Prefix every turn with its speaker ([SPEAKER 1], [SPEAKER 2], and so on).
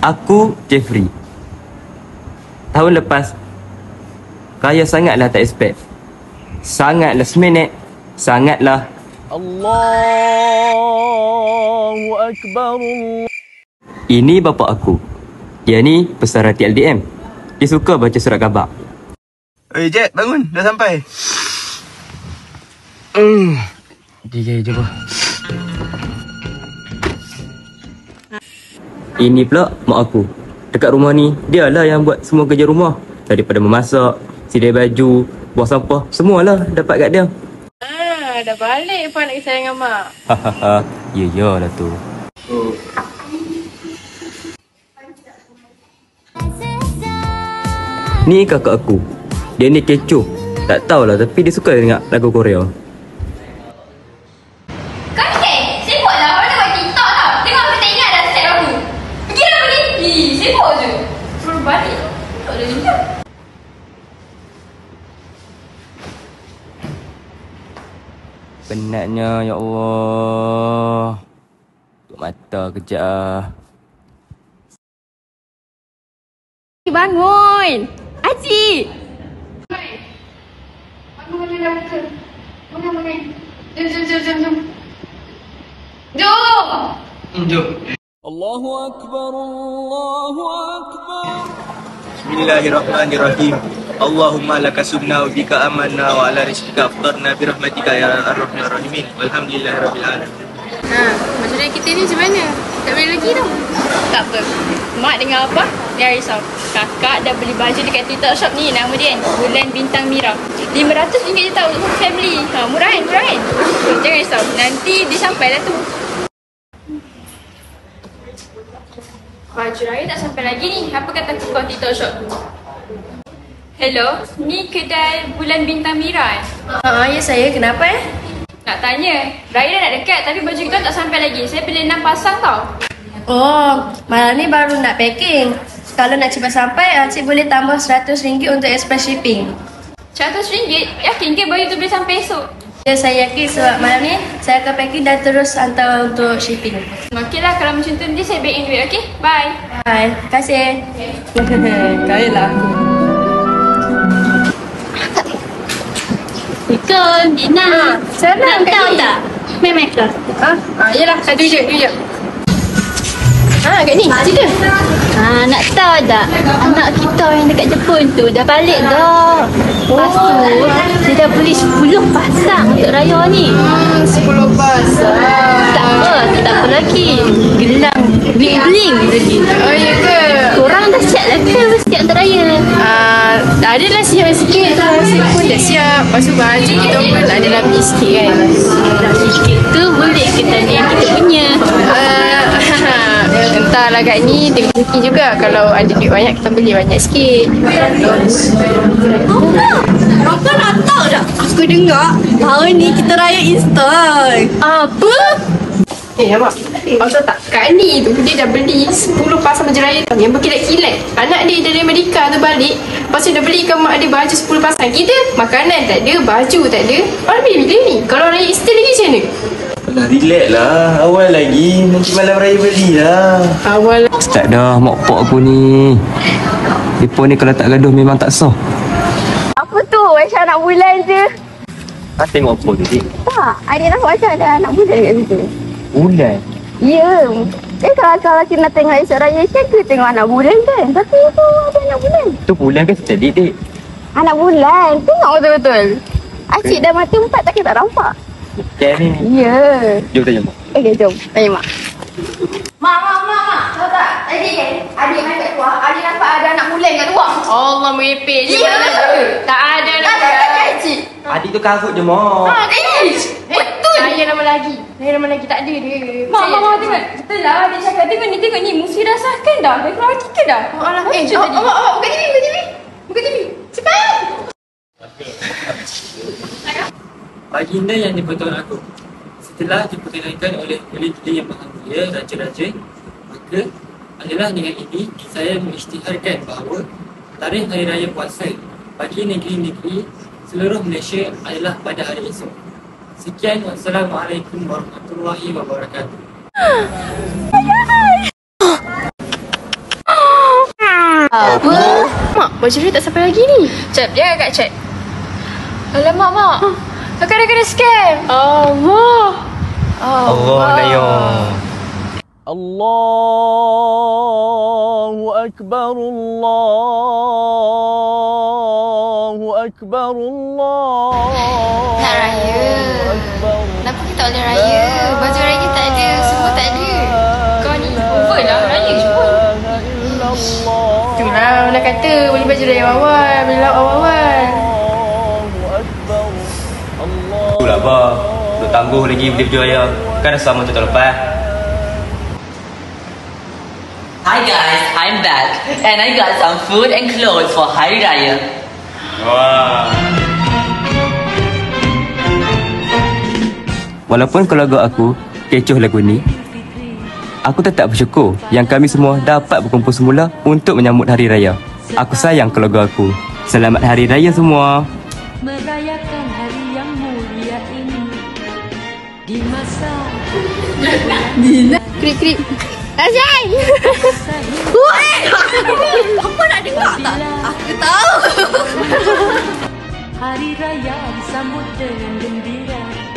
[SPEAKER 1] Aku Jeffrey. Tahun lepas raya sangatlah tak expect. Sangat last minute. Sangatlah
[SPEAKER 2] Allahu Akbar.
[SPEAKER 1] Ini bapa aku. Dia ni pesara TLDM. Dia suka baca surat khabar.
[SPEAKER 3] Oi Jack, bangun. Dah sampai. Jom.
[SPEAKER 1] Ini pula mak aku. Dekat rumah ni, dia lah yang buat semua kerja rumah. Daripada memasak, sidai baju, buang sampah, semualah dapat kat dia.
[SPEAKER 4] Dah balik pun nak kisah dengan mak.
[SPEAKER 1] Hahaha, ya lah tu. Ni kakak aku. Dia ni kecoh. Tak tahulah tapi dia suka dengar lagu Korea.
[SPEAKER 4] Sibuk lah. Orang nak buat TikTok tau. Tengok aku tak ingat dah step aku. Pergilah pergi. Sibuk je. Suruh balik. Tak ada juga.
[SPEAKER 1] Penatnya, ya Allah. Tutup mata kejap lah.
[SPEAKER 4] Bangun. Aji. Bangun dah buka. Bangun. Jom.
[SPEAKER 3] Jom.
[SPEAKER 2] Allahu Akbar, Allahu Akbar.
[SPEAKER 3] Bismillahirrahmanirrahim. Allahumma laka subna wa bika amanna wa ala rizqika aftarna bi rahmatika ya arhamar rahimin. Walhamdulillahirabbil alamin.
[SPEAKER 4] Macam mana kita ni macam mana? Tak boleh lagi tau. Tak apa. Mak dengar apa? Jangan risau. Kakak dah beli baju dekat TikTok shop ni. Nama dia kan Bulan Bintang Mira. RM500 je tau untuk family. Murah kan? Jangan risau. Nanti dia sampailah tu. Baju raya tak sampai lagi ni. Apa kata tukang TikTok shop tu? Hello, ni kedai Bulan Bintang Mira
[SPEAKER 5] Ya saya. Kenapa
[SPEAKER 4] Nak tanya, raya dah nak dekat tapi baju kita tak sampai lagi. Saya beli 6 pasang tau.
[SPEAKER 5] Oh, malam ni baru nak packing. Kalau nak cepat sampai, Cik boleh tambah RM100 untuk express shipping.
[SPEAKER 4] RM100? Yakin ke baju tu boleh sampai esok?
[SPEAKER 5] Ya, saya yakin sebab malam ni saya akan packing dan terus hantar untuk shipping.
[SPEAKER 4] Okeylah, kalau macam tu nanti saya back in duit, okey? Bye.
[SPEAKER 5] Bye. Terima kasih.
[SPEAKER 4] Kaya lah aku.
[SPEAKER 6] Assalamualaikum, Dina.
[SPEAKER 5] Salam,
[SPEAKER 6] Nak tahu tak? Memang ke?
[SPEAKER 4] Yelah, satu je.
[SPEAKER 5] Kat ni. Cerita.
[SPEAKER 6] Nak tahu tak? Anak kita yang dekat Jepun tu dah balik dah. Lepas tu, dia dah beli 10 pasang untuk raya ni.
[SPEAKER 4] 10 pasang.
[SPEAKER 6] Tak apa lagi. Gelang bling-bling lagi.
[SPEAKER 4] Oh, ya ke?
[SPEAKER 6] Korang dah siap lah ke siap untuk raya?
[SPEAKER 4] Adalah siap sikit lah. Saya pun dah siap. Lepas tu baju kita pun adalah beli sikit kan.
[SPEAKER 6] Sikit tu boleh ke tanya yang kita punya?
[SPEAKER 4] Entahlah kat ni, tengok rezeki juga. Kalau ada duit banyak, kita beli banyak sikit.
[SPEAKER 5] Apa nak tahu tak? Aku dengar tahun ni kita raya instan.
[SPEAKER 4] Apa? Abang, awak tahu tak? Kak Ni tu, dia dah beli 10 pasang baju raya tau, yang berkilat-kilat. Anak dia dari Amerika tu balik, lepas tu dah belikan mak dia baju 10 pasang. Kita, makanan tak ada, baju tak ada. Orang beli bila ni? Kalau raya instan lagi macam mana?
[SPEAKER 3] Alah, relax lah. Awal lagi. Nanti malam raya belilah.
[SPEAKER 4] Awal.
[SPEAKER 1] Start dah mak pok aku ni. Mereka ni kalau tak gaduh memang tak sah.
[SPEAKER 5] Apa tu? Macam anak bulan je.
[SPEAKER 1] Tengok apa tu, Dik?
[SPEAKER 5] Tak, adik nampak macam ada anak bulan kat situ.
[SPEAKER 1] Bulan.
[SPEAKER 5] Ya. Kalau kita nak tengok esok raya kan, kita tengok anak bulan kan. Tapi itu ada anak bulan.
[SPEAKER 1] Tu bulan ke setedik, Dik?
[SPEAKER 5] Anak bulan. Tengok betul-betul. Asyik dah mati 4 takkan tak nampak.
[SPEAKER 1] Bukan ni.
[SPEAKER 5] Ya.
[SPEAKER 1] Jom tanya mak.
[SPEAKER 5] Okey, jom. Tanya mak.
[SPEAKER 4] Mak. Tahu tak? Tadi kan, adik main kat luar, adik nampak ada anak bulan kat luar. Allah merepek je. Ya. Tak ada lah. Tak cik.
[SPEAKER 1] Adik tu karut je, mak.
[SPEAKER 4] Betul. Saya nama lagi. Tak ada dia. Mak tengok. Betul lah. Dia cakap tengok ni. Musi dah sahkan dah. Dia keluar artikel dah. Alah. Awak buka TV. Cepat.
[SPEAKER 7] Baginda yang dipertuan aku. Setelah diperkenalkan oleh kulit-kulit yang bahagia, raja-raja, maka adalah dengan ini saya mengisytiharkan bahawa tarikh Hari Raya Puasa bagi negeri-negeri seluruh Malaysia adalah pada hari esok. Sekian, wassalamualaikum warahmatullahi wabarakatuh.
[SPEAKER 5] Apa?
[SPEAKER 4] Mak, baju dia tak sampai lagi ni. Cep, dia agak cek. Alamak, Mak. Kakak dah kena scam. Allah.
[SPEAKER 1] Allah Nayong.
[SPEAKER 2] Allahu Akbar, Allahu Akbar, Allah.
[SPEAKER 4] Nak raya. Kenapa kita tak boleh raya? Baju raya tak ada, semua tak ada. Kau ni over lah, raya je pun. Itulah orang kata beli baju raya awal, beli lauk awal.
[SPEAKER 1] Itulah bah. Duk tangguh lagi beli baju raya. Kan dah sama tahun lepas.
[SPEAKER 8] Hi guys, I'm back and I got some food and clothes for Hari Raya.
[SPEAKER 1] Wah. Walaupun keluarga aku kecoh lagu ni, aku tetap bersyukur yang kami semua dapat berkumpul semula untuk menyambut Hari Raya. Aku sayang keluarga aku. Selamat Hari Raya semua.
[SPEAKER 9] Merayakan hari yang mulia ini di masa
[SPEAKER 4] Krip-krip. Azai!
[SPEAKER 5] Apa nak dengar tak? Aku tahu.
[SPEAKER 9] hari raya disambut dengan gembira.